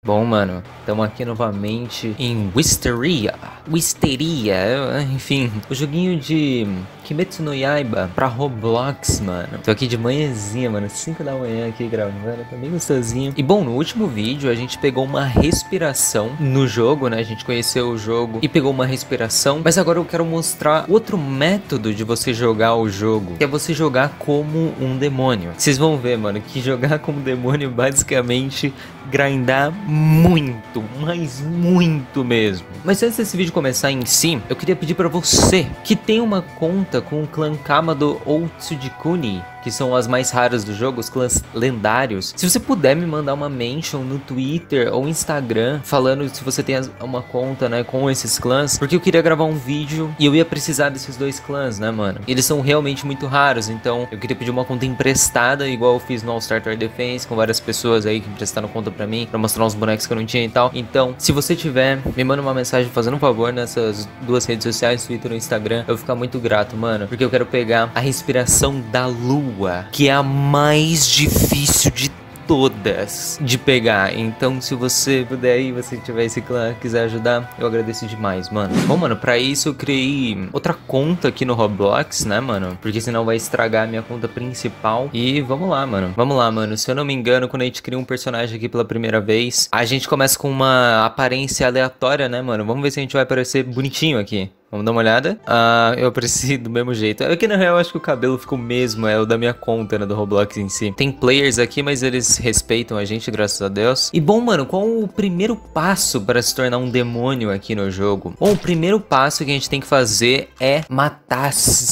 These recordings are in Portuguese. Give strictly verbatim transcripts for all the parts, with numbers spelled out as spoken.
Bom, mano, estamos aqui novamente em Wisteria. Wisteria, enfim, o joguinho de Kimetsu no Yaiba pra Roblox, mano. Tô aqui de manhãzinha, mano, cinco da manhã aqui gravando, tá bem gostosinho. E bom, no último vídeo a gente pegou uma respiração no jogo, né? A gente conheceu o jogo e pegou uma respiração. Mas agora eu quero mostrar outro método de você jogar o jogo, que é você jogar como um demônio. Vocês vão ver, mano, que jogar como demônio basicamente grindar muito, mas muito mesmo. Mas antes desse vídeo começar em si, eu queria pedir pra você que tem uma conta com o clã Kamado ou Tsudikuni, que são as mais raras do jogo, os clãs lendários. Se você puder me mandar uma mention no Twitter ou Instagram, falando se você tem uma conta, né, com esses clãs, porque eu queria gravar um vídeo e eu ia precisar desses dois clãs, né, mano? Eles são realmente muito raros, então eu queria pedir uma conta emprestada, igual eu fiz no All Star Tower Defense, com várias pessoas aí que emprestaram conta pra mim, pra mostrar uns bonecos que eu não tinha e tal. Então, se você tiver, me manda uma mensagem fazendo um favor nessas duas redes sociais, Twitter e Instagram, eu vou ficar muito grato, mano, porque eu quero pegar a respiração da lua, que é a mais difícil de todas de pegar. Então, se você puder aí, você tiver esse clã, quiser ajudar, eu agradeço demais, mano. Bom, mano, pra isso eu criei outra conta aqui no Roblox, né, mano? Porque senão vai estragar a minha conta principal. E vamos lá, mano. Vamos lá, mano. Se eu não me engano, quando a gente cria um personagem aqui pela primeira vez, a gente começa com uma aparência aleatória, né, mano? Vamos ver se a gente vai aparecer bonitinho aqui. Vamos dar uma olhada. Ah, eu apareci do mesmo jeito. É que na real eu acho que o cabelo ficou mesmo, é o da minha conta, né, do Roblox em si. Tem players aqui, mas eles respeitam a gente, graças a Deus. E bom, mano, qual o primeiro passo para se tornar um demônio aqui no jogo? Bom, o primeiro passo que a gente tem que fazer é matar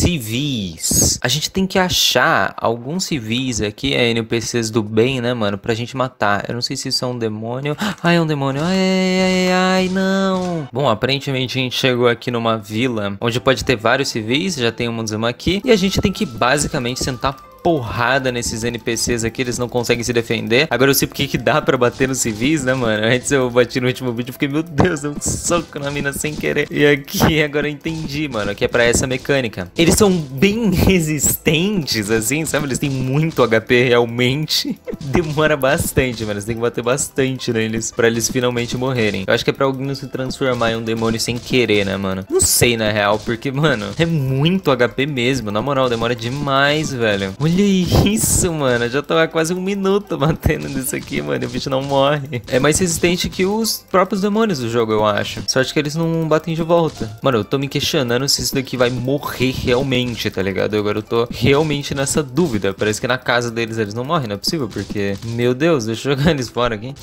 civis. A gente tem que achar alguns civis aqui, é N P Cs do bem, né, mano, pra gente matar. Eu não sei se isso é um demônio. Ai, é um demônio. Ai, ai, ai, ai, não. Bom, aparentemente a gente chegou aqui numa vila onde pode ter vários civis, já tem um Zama aqui, e a gente tem que basicamente sentar porrada nesses N P Cs aqui, eles não conseguem se defender. Agora eu sei porque que dá pra bater nos civis, né, mano? Antes eu bati no último vídeo e fiquei, meu Deus, deu um soco na mina sem querer. E aqui agora eu entendi, mano, que é pra essa mecânica. Eles são bem resistentes, assim, sabe? Eles têm muito H P realmente. Demora bastante, mano. Você tem que bater bastante neles pra eles finalmente morrerem. Eu acho que é pra alguém não se transformar em um demônio sem querer, né, mano? Não sei, na real, porque, mano, é muito H P mesmo. Na moral, demora demais, velho. Olha isso, mano. Eu já tô há quase um minuto batendo nisso aqui, mano. E o bicho não morre. É mais resistente que os próprios demônios do jogo, eu acho. Só acho que eles não batem de volta. Mano, eu tô me questionando se isso daqui vai morrer realmente, tá ligado? Agora eu tô realmente nessa dúvida. Parece que na casa deles eles não morrem, não é possível, porque... Meu Deus, deixa eu jogar eles fora aqui.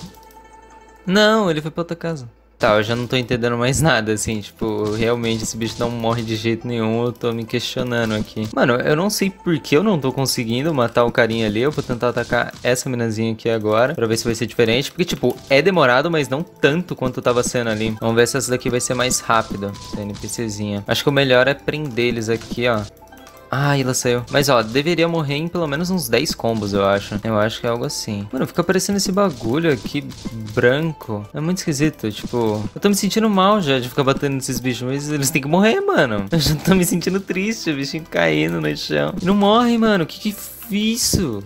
Não, ele foi pra outra casa. Tá, eu já não tô entendendo mais nada, assim, tipo, realmente esse bicho não morre de jeito nenhum, eu tô me questionando aqui. Mano, eu não sei por que eu não tô conseguindo matar o carinha ali, eu vou tentar atacar essa minazinha aqui agora, pra ver se vai ser diferente, porque, tipo, é demorado, mas não tanto quanto tava sendo ali. Vamos ver se essa daqui vai ser mais rápida, essa NPCzinha. Acho que o melhor é prender eles aqui, ó. Ah, ela saiu. Mas, ó, deveria morrer em pelo menos uns dez combos, eu acho. Eu acho que é algo assim. Mano, fica aparecendo esse bagulho aqui branco. É muito esquisito, tipo... Eu tô me sentindo mal já de ficar batendo nesses bichos, mas eles têm que morrer, mano. Eu já tô me sentindo triste, o bichinho caindo no chão. E não morre, mano. Que que foi isso?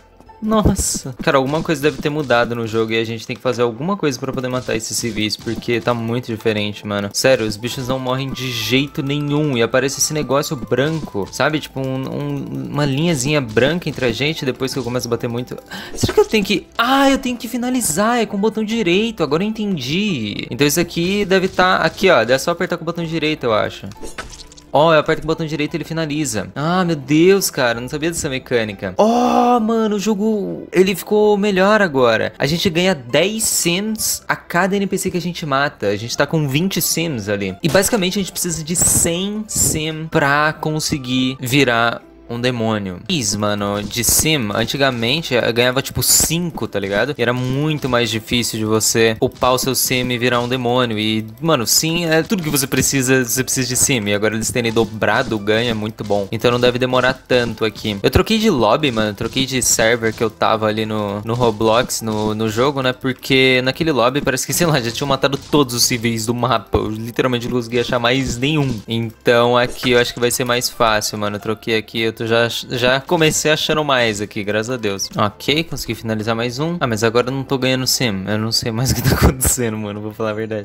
Nossa. Cara, alguma coisa deve ter mudado no jogo e a gente tem que fazer alguma coisa pra poder matar esses civis, porque tá muito diferente, mano. Sério, os bichos não morrem de jeito nenhum e aparece esse negócio branco, sabe? Tipo, um, um, uma linhazinha branca entre a gente depois que eu começo a bater muito. Será que eu tenho que... Ah, eu tenho que finalizar, é com o botão direito, agora eu entendi. Então isso aqui deve estar... Tá... Aqui, ó, é só apertar com o botão direito, eu acho. Ó, oh, eu aperto com o botão direito e ele finaliza. Ah, meu Deus, cara, não sabia dessa mecânica. Ó, oh, mano, o jogo, ele ficou melhor agora. A gente ganha dez sims a cada N P C que a gente mata. A gente tá com vinte sims ali. E basicamente a gente precisa de cem sim pra conseguir virar um demônio. Isso, mano, de sim, antigamente eu ganhava tipo cinco, tá ligado? E era muito mais difícil de você upar o seu sim e virar um demônio. E, mano, sim é tudo que você precisa, você precisa de sim. E agora eles terem dobrado o ganho é muito bom. Então não deve demorar tanto aqui. Eu troquei de lobby, mano, troquei de server que eu tava ali no, no Roblox, no, no jogo, né? Porque naquele lobby parece que, sei lá, já tinham matado todos os civis do mapa. Eu literalmente não consegui achar mais nenhum. Então aqui eu acho que vai ser mais fácil, mano. Eu troquei aqui, eu tô já, já comecei achando mais aqui, graças a Deus. Ok, consegui finalizar mais um. Ah, mas agora eu não tô ganhando sim. Eu não sei mais o que tá acontecendo, mano. Vou falar a verdade.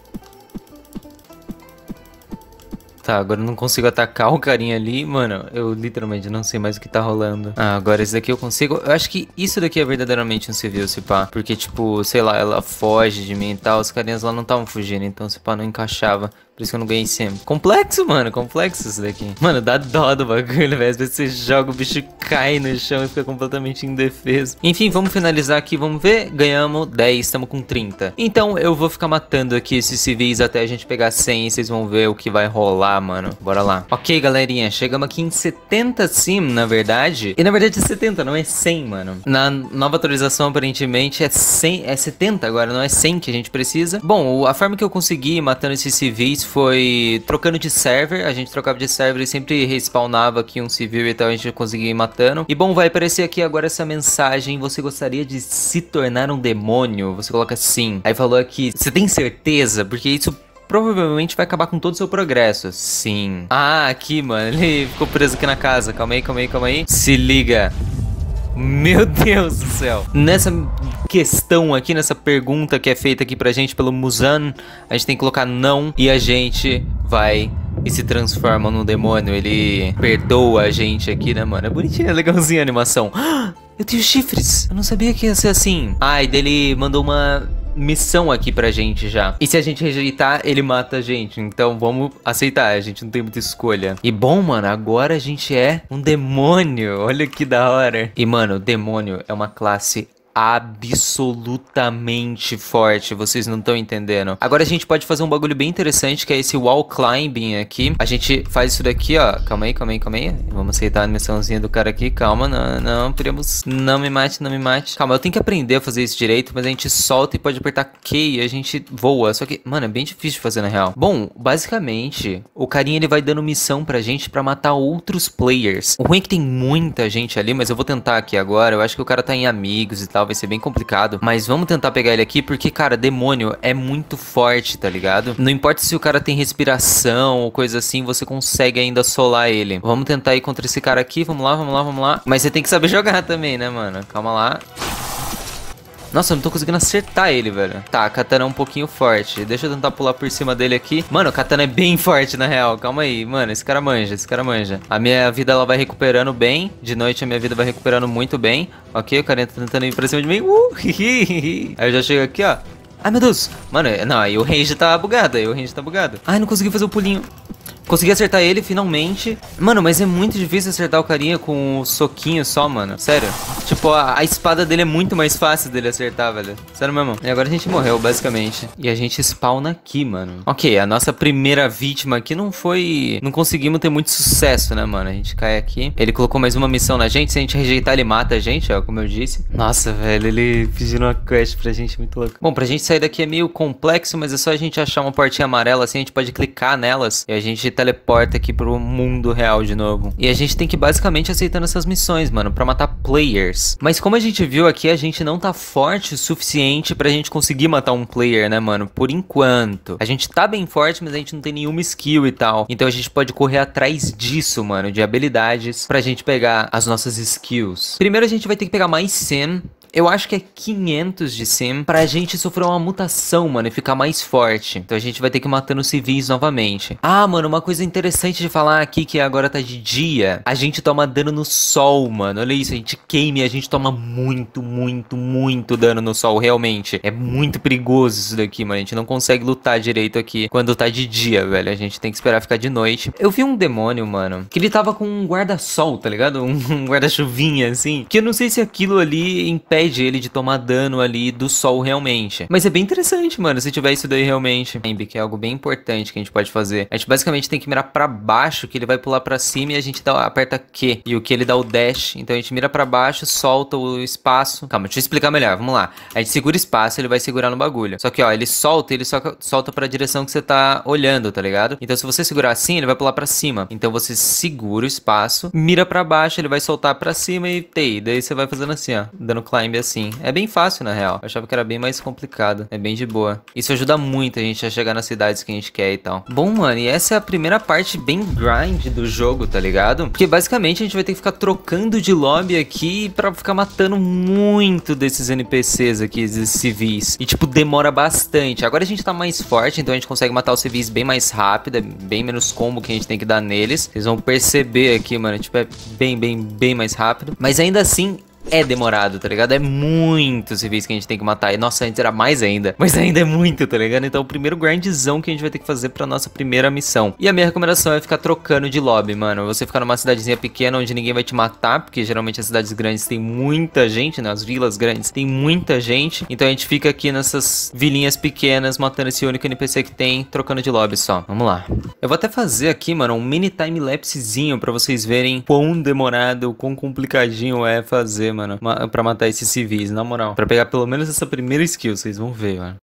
Tá, agora eu não consigo atacar o carinha ali. Mano, eu literalmente não sei mais o que tá rolando. Ah, agora esse daqui eu consigo. Eu acho que isso daqui é verdadeiramente um civil, se pá. Porque, tipo, sei lá, ela foge de mim e tal. Os carinhas lá não estavam fugindo, então se pá, não encaixava. Por isso que eu não ganhei sempre. Complexo, mano. Complexo isso daqui. Mano, dá dó do bagulho, velho. Às vezes você joga, o bicho cai no chão e fica completamente indefeso. Enfim, vamos finalizar aqui. Vamos ver. Ganhamos dez, estamos com trinta. Então eu vou ficar matando aqui esses civis até a gente pegar cem. E vocês vão ver o que vai rolar, mano. Bora lá. Ok, galerinha. Chegamos aqui em setenta sim, na verdade. E na verdade é setenta, não é cem, mano. Na nova atualização, aparentemente, é cem, é setenta agora. Não é cem que a gente precisa. Bom, a forma que eu consegui matando esses civis foi trocando de server. A gente trocava de server e sempre respawnava aqui um civil e tal, a gente conseguia ir matando. E bom, vai aparecer aqui agora essa mensagem: você gostaria de se tornar um demônio? Você coloca sim. Aí falou aqui, você tem certeza? Porque isso provavelmente vai acabar com todo o seu progresso. Sim. Ah, aqui, mano, ele ficou preso aqui na casa. Calma aí, calma aí, calma aí. Se liga. Meu Deus do céu. Nessa questão aqui, nessa pergunta que é feita aqui pra gente pelo Muzan, a gente tem que colocar não e a gente vai e se transforma num demônio. Ele perdoa a gente aqui, né, mano? É bonitinho, é legalzinha a animação. Eu tenho chifres. Eu não sabia que ia ser assim. Ah, e dele mandou uma missão aqui pra gente já. E se a gente rejeitar, ele mata a gente. Então vamos aceitar, a gente não tem muita escolha. E bom, mano, agora a gente é um demônio. Olha que da hora. E mano, demônio é uma classe absolutamente forte, vocês não estão entendendo. Agora a gente pode fazer um bagulho bem interessante, que é esse wall climbing aqui. A gente faz isso daqui, ó. Calma aí, calma aí, calma aí. Vamos aceitar a missãozinha do cara aqui. Calma, não, não, podemos... Não me mate, não me mate. Calma, eu tenho que aprender a fazer isso direito, mas a gente solta e pode apertar Q e a gente voa. Só que, mano, é bem difícil de fazer na real. Bom, basicamente, o carinha ele vai dando missão pra gente pra matar outros players. O ruim é que tem muita gente ali, mas eu vou tentar aqui agora. Eu acho que o cara tá em amigos e tal, vai ser bem complicado, mas vamos tentar pegar ele aqui, porque, cara, demônio é muito forte, tá ligado? Não importa se o cara tem respiração ou coisa assim, você consegue ainda solar ele. Vamos tentar ir contra esse cara aqui, vamos lá, vamos lá, vamos lá. Mas você tem que saber jogar também, né, mano? Calma lá. Nossa, eu não tô conseguindo acertar ele, velho. Tá, a katana é um pouquinho forte. Deixa eu tentar pular por cima dele aqui. Mano, a katana é bem forte, na real. Calma aí, mano. Esse cara manja, esse cara manja. A minha vida, ela vai recuperando bem. De noite, a minha vida vai recuperando muito bem. Ok, o cara tá tentando ir pra cima de mim. Uh, aí eu já chego aqui, ó. Ai, meu Deus. Mano, não, aí o range tá bugado. Aí o range tá bugado. Ai, não consegui fazer o pulinho. Consegui acertar ele, finalmente. Mano, mas é muito difícil acertar o carinha com o soquinho só, mano. Sério. Tipo, a, a espada dele é muito mais fácil dele acertar, velho. Sério mesmo. E agora a gente morreu, basicamente. E a gente spawna aqui, mano. Ok, a nossa primeira vítima aqui não foi... Não conseguimos ter muito sucesso, né, mano? A gente cai aqui. Ele colocou mais uma missão na gente. Se a gente rejeitar, ele mata a gente, ó, como eu disse. Nossa, velho, ele pediu uma quest pra gente, muito louco. Bom, pra gente sair daqui é meio complexo, mas é só a gente achar uma portinha amarela, assim, a gente pode clicar nelas e a gente teleporta aqui pro mundo real de novo. E a gente tem que basicamente aceitando essas missões, mano, pra matar players. Mas como a gente viu aqui, a gente não tá forte o suficiente pra gente conseguir matar um player, né, mano? Por enquanto. A gente tá bem forte, mas a gente não tem nenhuma skill e tal. Então a gente pode correr atrás disso, mano, de habilidades pra gente pegar as nossas skills. Primeiro a gente vai ter que pegar mais sim. Eu acho que é quinhentos de sim pra gente sofrer uma mutação, mano, e ficar mais forte. Então a gente vai ter que ir matando civis novamente. Ah, mano, uma coisa interessante de falar aqui, que agora tá de dia. A gente toma dano no sol, mano. Olha isso, a gente queima e a gente toma muito, muito, muito dano no sol, realmente. É muito perigoso isso daqui, mano. A gente não consegue lutar direito aqui quando tá de dia, velho. A gente tem que esperar ficar de noite. Eu vi um demônio, mano, que ele tava com um guarda-sol, tá ligado? Um guarda-chuvinha, assim. Que eu não sei se aquilo ali impede ele de tomar dano ali do sol realmente. Mas é bem interessante, mano, se tiver isso daí realmente. Que é algo bem importante que a gente pode fazer. A gente basicamente tem que mirar pra baixo, que ele vai pular pra cima e a gente dá, aperta Q. E o Q ele dá o dash. Então a gente mira pra baixo, solta o espaço. Calma, deixa eu explicar melhor, vamos lá. A gente segura o espaço, ele vai segurar no bagulho. Só que, ó, ele solta, ele só solta pra direção que você tá olhando, tá ligado? Então se você segurar assim, ele vai pular pra cima. Então você segura o espaço, mira pra baixo, ele vai soltar pra cima e tei. Daí você vai fazendo assim, ó, dando climb climb assim. É bem fácil, na real. Eu achava que era bem mais complicado. É bem de boa. Isso ajuda muito a gente a chegar nas cidades que a gente quer e tal. Bom, mano, e essa é a primeira parte bem grind do jogo, tá ligado? Porque basicamente a gente vai ter que ficar trocando de lobby aqui pra ficar matando muito desses N P Cs aqui, esses civis. E tipo, demora bastante. Agora a gente tá mais forte, então a gente consegue matar os civis bem mais rápido, é bem menos combo que a gente tem que dar neles. Vocês vão perceber aqui, mano, tipo, é bem, bem, bem mais rápido. Mas ainda assim, é demorado, tá ligado? É muitos civis que a gente tem que matar. E nossa, antes era mais ainda. Mas ainda é muito, tá ligado? Então o primeiro grindzão que a gente vai ter que fazer pra nossa primeira missão. E a minha recomendação é ficar trocando de lobby, mano. Você ficar numa cidadezinha pequena onde ninguém vai te matar, porque geralmente as cidades grandes tem muita gente, né? As vilas grandes tem muita gente. Então a gente fica aqui nessas vilinhas pequenas, matando esse único N P C que tem, trocando de lobby só. Vamos lá. Eu vou até fazer aqui, mano, um mini time-lapsezinho pra vocês verem quão demorado, quão complicadinho é fazer, mano, pra matar esses civis, na moral. Pra pegar pelo menos essa primeira skill, vocês vão ver, mano.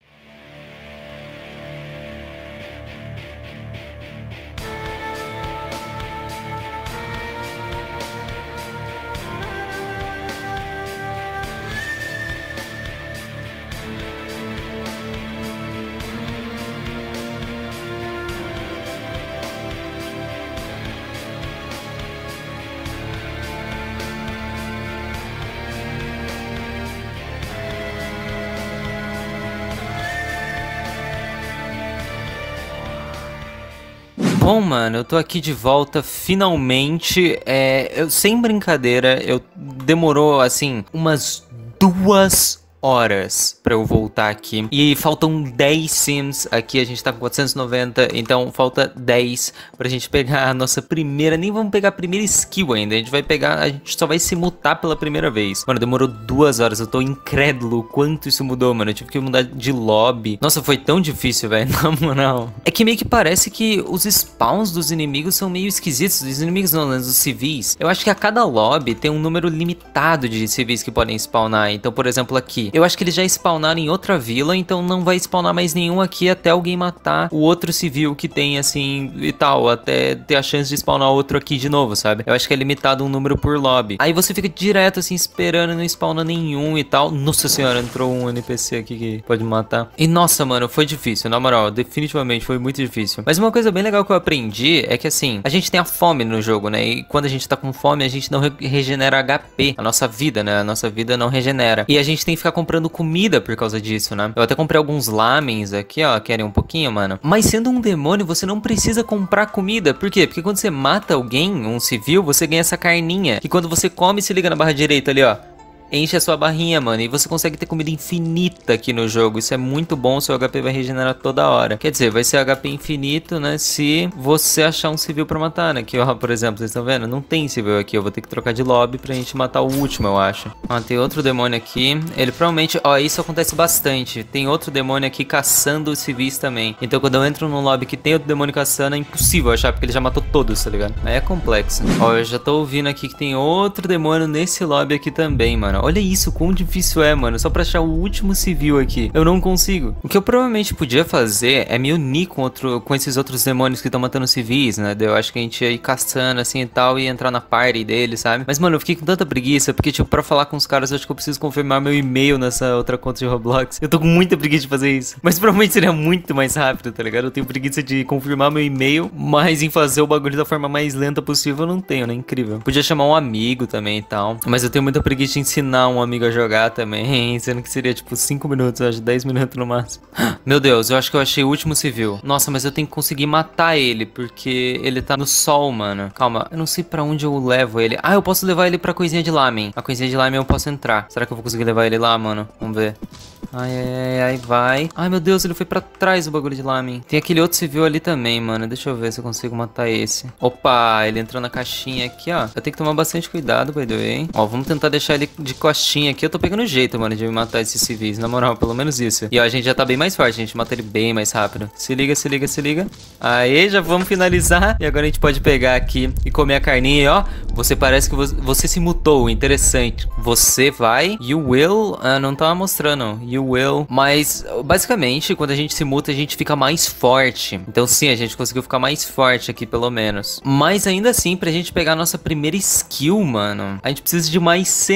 Bom, mano, eu tô aqui de volta, finalmente, é, eu, sem brincadeira, eu demorou, assim, umas duas horas pra eu voltar aqui. E faltam dez sims aqui, a gente tá com quatrocentos e noventa, então falta dez pra gente pegar a nossa primeira, nem vamos pegar a primeira skill ainda, a gente vai pegar, a gente só vai se mutar pela primeira vez. Mano, demorou duas horas, eu tô incrédulo o quanto isso mudou, mano, eu tive que mudar de lobby. Nossa, foi tão difícil, velho, na moral. É que meio que parece que os spawns dos inimigos são meio esquisitos, dos inimigos não, dos civis. Eu acho que a cada lobby tem um número limitado de civis que podem spawnar, então, por exemplo, aqui, eu acho que eles já spawnaram em outra vila, então não vai spawnar mais nenhum aqui até alguém matar o outro civil que tem, assim, e tal, até ter a chance de spawnar outro aqui de novo, sabe? Eu acho que é limitado um número por lobby. Aí você fica direto, assim, esperando e não spawna nenhum e tal. Nossa senhora, entrou um N P C aqui que pode matar. E nossa, mano, foi difícil, na moral, definitivamente foi muito difícil. Mas uma coisa bem legal que eu aprendi é que, assim, a gente tem a fome no jogo, né? E quando a gente tá com fome, a gente não re regenera H P. A nossa vida, né? A nossa vida não regenera. E a gente tem que ficar comprando comida por causa disso, né? Eu até comprei alguns lamens aqui, ó. Querem um pouquinho, mano? Mas sendo um demônio, você não precisa comprar comida. Por quê? Porque quando você mata alguém, um civil, você ganha essa carninha. Que quando você come, se liga na barra direita ali, ó. Enche a sua barrinha, mano, e você consegue ter comida infinita aqui no jogo. Isso é muito bom, seu H P vai regenerar toda hora. Quer dizer, vai ser H P infinito, né, se você achar um civil pra matar, né? Aqui, ó, por exemplo, vocês estão vendo? Não tem civil aqui, eu vou ter que trocar de lobby pra gente matar o último, eu acho. Ó, tem outro demônio aqui. Ele provavelmente, ó, isso acontece bastante. Tem outro demônio aqui caçando os civis também. Então quando eu entro num lobby que tem outro demônio caçando, é impossível achar, porque ele já matou todos, tá ligado? Aí é complexo. Ó, eu já tô ouvindo aqui que tem outro demônio nesse lobby aqui também, mano. Olha isso, quão difícil é, mano. Só pra achar o último civil aqui. Eu não consigo. O que eu provavelmente podia fazer é me unir com, outro, com esses outros demônios que estão matando civis, né? Eu acho que a gente ia ir caçando assim e tal e entrar na party deles, sabe? Mas, mano, eu fiquei com tanta preguiça, porque, tipo, pra falar com os caras, eu acho que eu preciso confirmar meu e-mail nessa outra conta de Roblox. Eu tô com muita preguiça de fazer isso. Mas provavelmente seria muito mais rápido, tá ligado? Eu tenho preguiça de confirmar meu e-mail, mas em fazer o bagulho da forma mais lenta possível eu não tenho, né? Incrível. Podia chamar um amigo também e tal. Mas eu tenho muita preguiça de ensinar um amigo a jogar também, sendo que seria tipo cinco minutos, eu acho, dez minutos no máximo. Meu Deus, eu acho que eu achei o último civil. Nossa, mas eu tenho que conseguir matar ele, porque ele tá no sol, mano. Calma, eu não sei pra onde eu levo ele. Ah, eu posso levar ele pra coisinha de lamen. A coisinha de lamen eu posso entrar. Será que eu vou conseguir levar ele lá, mano? Vamos ver. Ai, ai, ai, ai, vai. Ai, meu Deus, ele foi pra trás do bagulho de lamen. Tem aquele outro civil ali também, mano. Deixa eu ver se eu consigo matar esse. Opa, ele entrou na caixinha aqui, ó. Eu tenho que tomar bastante cuidado, by the way. Ó, vamos tentar deixar ele de costinha aqui. Eu tô pegando jeito, mano, de matar esses civis. Na moral, pelo menos isso. E ó, a gente já tá bem mais forte. A gente mata ele bem mais rápido. Se liga, se liga, se liga. Aí, já vamos finalizar. E agora a gente pode pegar aqui e comer a carninha. E ó, você parece que você, você se mutou. Interessante. Você vai. You will. Ah, não tava mostrando. You will. Mas, basicamente, quando a gente se muta, a gente fica mais forte. Então, sim, a gente conseguiu ficar mais forte aqui, pelo menos. Mas ainda assim, pra gente pegar a nossa primeira skill, mano, a gente precisa de mais cento e cinquenta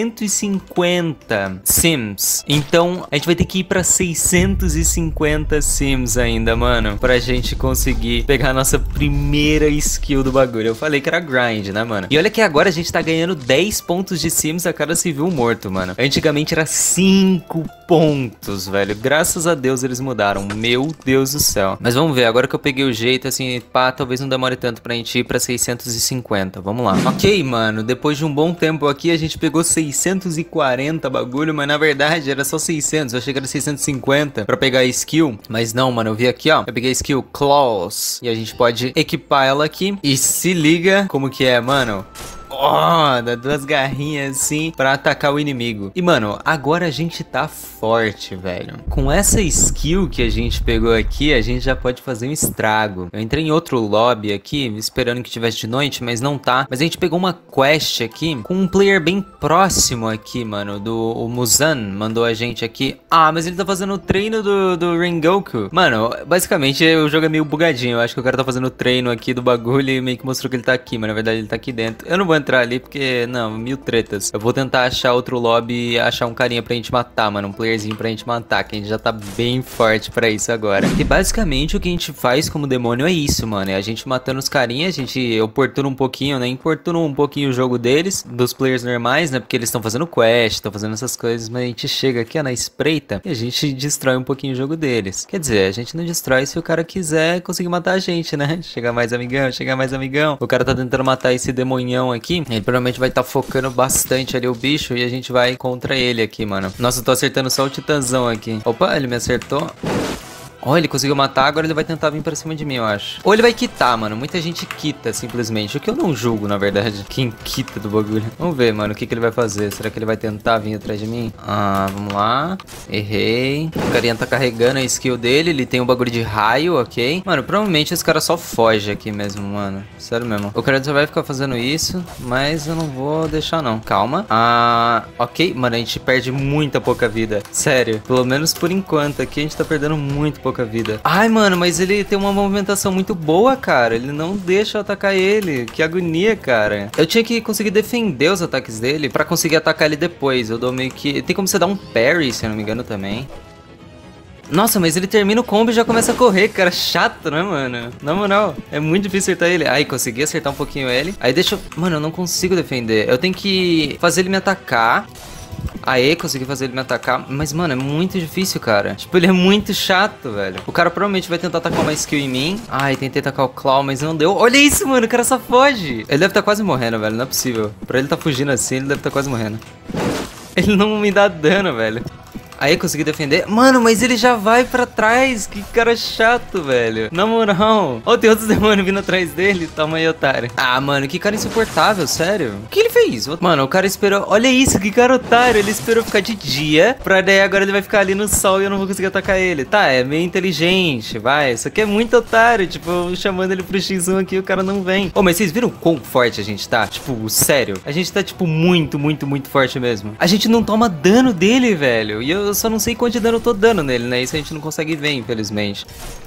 cinquenta Sims. Então, a gente vai ter que ir pra seiscentos e cinquenta Sims ainda, mano, pra gente conseguir pegar a nossa primeira skill do bagulho. Eu falei que era grind, né, mano? E olha que agora a gente tá ganhando dez pontos de Sims a cada civil morto, mano. Antigamente era cinco pontos, velho. Graças a Deus eles mudaram. Meu Deus do céu. Mas vamos ver, agora que eu peguei o jeito, assim, pá, talvez não demore tanto pra gente ir pra seiscentos e cinquenta. Vamos lá. Ok, mano, depois de um bom tempo aqui, a gente pegou seiscentos e quarenta bagulho, mas na verdade era só seiscentos. Eu achei que era seiscentos e cinquenta pra pegar a skill. Mas não, mano, eu vi aqui, ó. Eu peguei a skill Claws. E a gente pode equipar ela aqui. E se liga como que é, mano. Ó, oh, dá duas garrinhas assim pra atacar o inimigo. E, mano, agora a gente tá forte, velho. Com essa skill que a gente pegou aqui, a gente já pode fazer um estrago. Eu entrei em outro lobby aqui, esperando que tivesse de noite, mas não tá. Mas a gente pegou uma quest aqui com um player bem próximo aqui, mano. Do o Muzan mandou a gente aqui. Ah, mas ele tá fazendo o treino do, do Rengoku. Mano, basicamente o jogo é meio bugadinho. Eu acho que o cara tá fazendo o treino aqui do bagulho e meio que mostrou que ele tá aqui, mas na verdade ele tá aqui dentro. Eu não vou entrar ali porque, não, mil tretas. Eu vou tentar achar outro lobby e achar um carinha pra gente matar, mano. Um playerzinho pra gente matar, que a gente já tá bem forte pra isso agora. E basicamente o que a gente faz como demônio é isso, mano. É a gente matando os carinhas, a gente oportuna um pouquinho, né? Importuna um pouquinho o jogo deles, dos players normais, né? Porque eles estão fazendo quest, estão fazendo essas coisas, mas a gente chega aqui, ó, na espreita e a gente destrói um pouquinho o jogo deles. Quer dizer, a gente não destrói se o cara quiser conseguir matar a gente, né? Chegar mais amigão, chegar mais amigão. O cara tá tentando matar esse demonhão aqui. Ele provavelmente vai estar tá focando bastante ali o bicho e a gente vai contra ele aqui, mano. Nossa, eu tô acertando só o titãzão aqui. Opa, ele me acertou. Ó, oh, ele conseguiu matar, agora ele vai tentar vir pra cima de mim, eu acho. Ou ele vai quitar, mano. Muita gente quita, simplesmente. O que eu não julgo, na verdade. Quem quita do bagulho. Vamos ver, mano, o que, que ele vai fazer. Será que ele vai tentar vir atrás de mim? Ah, vamos lá. Errei. O carinha tá carregando a skill dele. Ele tem um bagulho de raio, ok. Mano, provavelmente esse cara só foge aqui mesmo, mano. Sério mesmo. O cara só vai ficar fazendo isso, mas eu não vou deixar, não. Calma. Ah, ok. Mano, a gente perde muita pouca vida. Sério. Pelo menos por enquanto aqui a gente tá perdendo muito pouca vida. Ai, mano, mas ele tem uma movimentação muito boa, cara. Ele não deixa eu atacar ele. Que agonia, cara. Eu tinha que conseguir defender os ataques dele pra conseguir atacar ele depois. Eu dou meio que... Tem como você dar um parry, se eu não me engano, também. Nossa, mas ele termina o combo e já começa a correr, cara. Chato, né, mano? Na moral, é muito difícil acertar ele. Ai, consegui acertar um pouquinho ele. Aí deixa eu... Mano, eu não consigo defender. Eu tenho que fazer ele me atacar. Aê, consegui fazer ele me atacar. Mas, mano, é muito difícil, cara. Tipo, ele é muito chato, velho. O cara provavelmente vai tentar atacar uma skill em mim. Ai, tentei atacar o Claw, mas não deu. Olha isso, mano, o cara só foge. Ele deve estar quase morrendo, velho, não é possível. Pra ele tá fugindo assim, ele deve estar quase morrendo. Ele não me dá dano, velho. Aí, consegui defender. Mano, mas ele já vai pra trás. Que cara chato, velho. Na moral. Ó, tem outros demônios vindo atrás dele. Toma aí, otário. Ah, mano, que cara insuportável, sério. O que ele fez? Mano, o cara esperou... Olha isso, que cara otário. Ele esperou ficar de dia. Pra daí agora ele vai ficar ali no sol e eu não vou conseguir atacar ele. Tá, é meio inteligente, vai. Isso aqui é muito otário. Tipo, chamando ele pro X um aqui, o cara não vem. Ô, mas vocês viram quão forte a gente tá? Tipo, sério. A gente tá, tipo, muito, muito, muito forte mesmo. A gente não toma dano dele, velho. E eu... Eu só não sei quanto de dano eu tô dando nele, né? Isso a gente não consegue ver, infelizmente.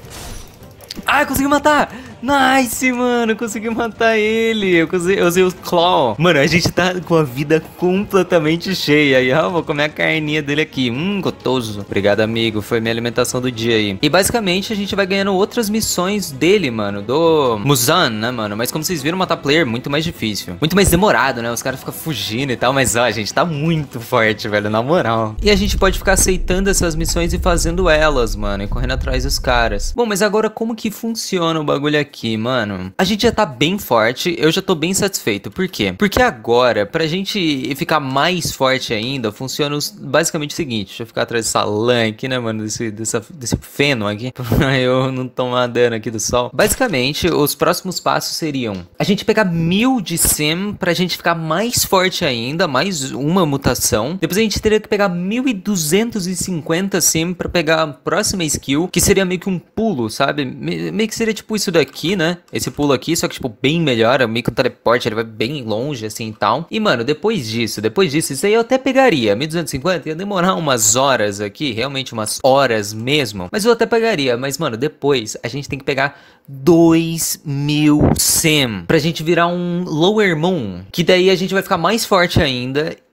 Ah, consegui matar! Nice, mano, consegui matar ele. Eu, consegui, eu usei o Claw. Mano, a gente tá com a vida completamente cheia. E ó, vou comer a carninha dele aqui. Hum, gostoso. Obrigado, amigo. Foi minha alimentação do dia aí. E basicamente a gente vai ganhando outras missões dele, mano. Do Muzan, né, mano? Mas como vocês viram, matar player é muito mais difícil. Muito mais demorado, né? Os caras ficam fugindo e tal. Mas ó, a gente tá muito forte, velho, na moral. E a gente pode ficar aceitando essas missões e fazendo elas, mano. E correndo atrás dos caras. Bom, mas agora como que funciona o bagulho aqui? Aqui, mano, a gente já tá bem forte. Eu já tô bem satisfeito. Por quê? Porque agora, pra gente ficar mais forte ainda, funciona os, basicamente o seguinte. Deixa eu ficar atrás dessa lã aqui, né, mano, desse, dessa, desse feno aqui, pra eu não tomar dano aqui do sol. Basicamente, os próximos passos seriam a gente pegar mil de sim pra gente ficar mais forte ainda, mais uma mutação. Depois a gente teria que pegar mil duzentos e cinquenta sim pra pegar a próxima skill, que seria meio que um pulo, sabe? Me, meio que seria tipo isso daqui, né? Esse pulo aqui, só que, tipo, bem melhor. É meio que um teleporte, ele vai bem longe, assim, e tal. E, mano, depois disso, depois disso, isso aí eu até pegaria. mil duzentos e cinquenta ia demorar umas horas aqui, realmente umas horas mesmo. Mas eu até pegaria. Mas, mano, depois a gente tem que pegar dois mil sim pra gente virar um Lower Moon. Que daí a gente vai ficar mais forte ainda.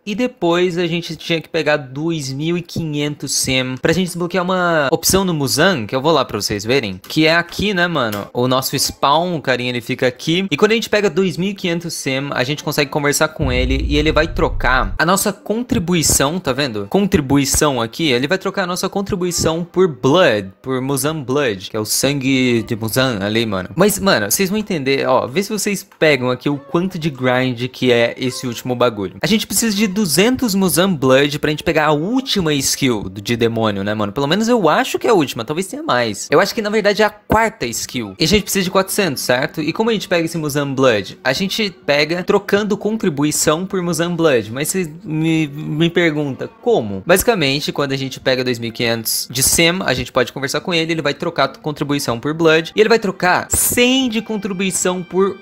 e depois a gente tinha que pegar dois mil e quinhentos Sim pra gente desbloquear uma opção no Muzan, que eu vou lá pra vocês verem, que é aqui, né, mano? O nosso spawn, o carinha, ele fica aqui. E quando a gente pega dois mil e quinhentos Sim, a gente consegue conversar com ele e ele vai trocar a nossa contribuição, tá vendo? Contribuição aqui, ele vai trocar a nossa contribuição por Blood, por Muzan Blood, que é o sangue de Muzan ali, mano. Mas, mano, vocês vão entender, ó, vê se vocês pegam aqui o quanto de grind que é esse último bagulho. A gente precisa de duzentos Muzan Blood pra gente pegar a última skill de demônio, né, mano? Pelo menos eu acho que é a última, talvez tenha mais. Eu acho que, na verdade, é a quarta skill. E a gente precisa de quatrocentos, certo? E como a gente pega esse Muzan Blood? A gente pega trocando contribuição por Muzan Blood. Mas você me, me pergunta, como? Basicamente, quando a gente pega dois mil e quinhentos de Sim, a gente pode conversar com ele, ele vai trocar contribuição por Blood. E ele vai trocar cem de contribuição por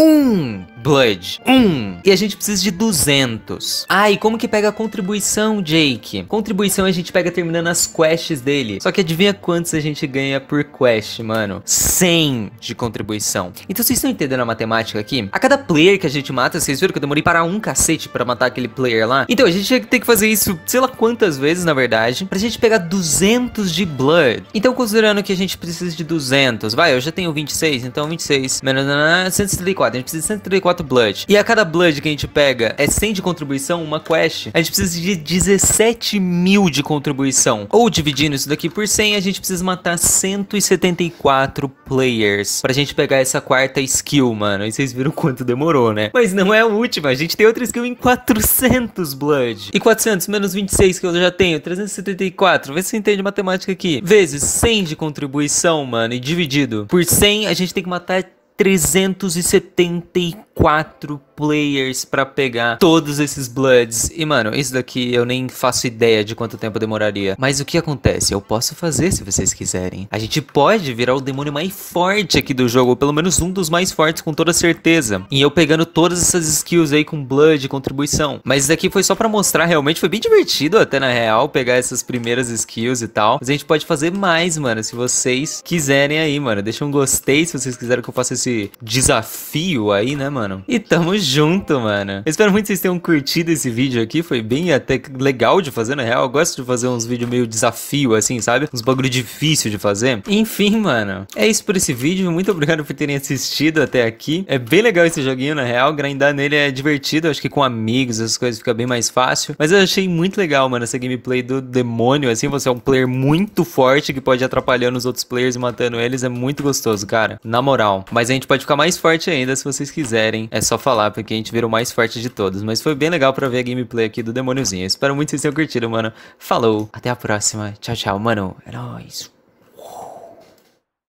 um Blood. Um. E a gente precisa de duzentos. Ah, e como que pega a contribuição, Jake? Contribuição a gente pega terminando as quests dele. Só que adivinha quantos a gente ganha por quest, mano? cem de contribuição. Então vocês estão entendendo a matemática aqui? A cada player que a gente mata, vocês viram que eu demorei para um cacete pra matar aquele player lá? Então a gente tinha que ter que fazer isso, sei lá quantas vezes, na verdade, pra gente pegar duzentos de Blood. Então considerando que a gente precisa de duzentos, vai, eu já tenho vinte e seis, então vinte e seis menos cento e setenta e quatro, a gente precisa de cento e setenta e quatro Blood. E a cada Blood que a gente pega é cem de contribuição, uma quest, a gente precisa de dezessete mil de contribuição. Ou dividindo isso daqui por cem, a gente precisa matar cento e setenta e quatro players pra gente pegar essa quarta skill, mano. E vocês viram quanto demorou, né? Mas não é a última, a gente tem outra skill em quatrocentos Blood. E quatrocentos menos vinte e seis que eu já tenho, trezentos e setenta e quatro. Vê se você entende matemática aqui. Vezes cem de contribuição, mano, e dividido por cem, a gente tem que matar trezentos e setenta e quatro players pra pegar todos esses Bloods. E, mano, isso daqui eu nem faço ideia de quanto tempo demoraria. Mas o que acontece? Eu posso fazer se vocês quiserem. A gente pode virar o demônio mais forte aqui do jogo, ou pelo menos um dos mais fortes com toda certeza. E eu pegando todas essas skills aí com Blood e contribuição. Mas isso daqui foi só pra mostrar, realmente foi bem divertido até na real, pegar essas primeiras skills e tal. Mas a gente pode fazer mais, mano, se vocês quiserem aí, mano. Deixa um gostei se vocês quiserem que eu faça esse desafio aí, né, mano? E tamo junto, mano. Eu espero muito que vocês tenham curtido esse vídeo aqui. Foi bem até legal de fazer, na real. Eu gosto de fazer uns vídeos meio desafio, assim, sabe? Uns bagulho difícil de fazer. Enfim, mano. É isso por esse vídeo. Muito obrigado por terem assistido até aqui. É bem legal esse joguinho, na real. Grindar nele é divertido. Acho que com amigos, essas coisas fica bem mais fácil. Mas eu achei muito legal, mano, essa gameplay do demônio, assim. Você é um player muito forte que pode ir atrapalhando os outros players e matando eles. É muito gostoso, cara. Na moral. Mas a gente pode ficar mais forte ainda se vocês quiserem. É só falar, porque a gente virou o mais forte de todos. Mas foi bem legal pra ver a gameplay aqui do demôniozinho. Eu espero muito que vocês tenham curtido, mano. Falou, até a próxima. Tchau, tchau, mano. É nóis.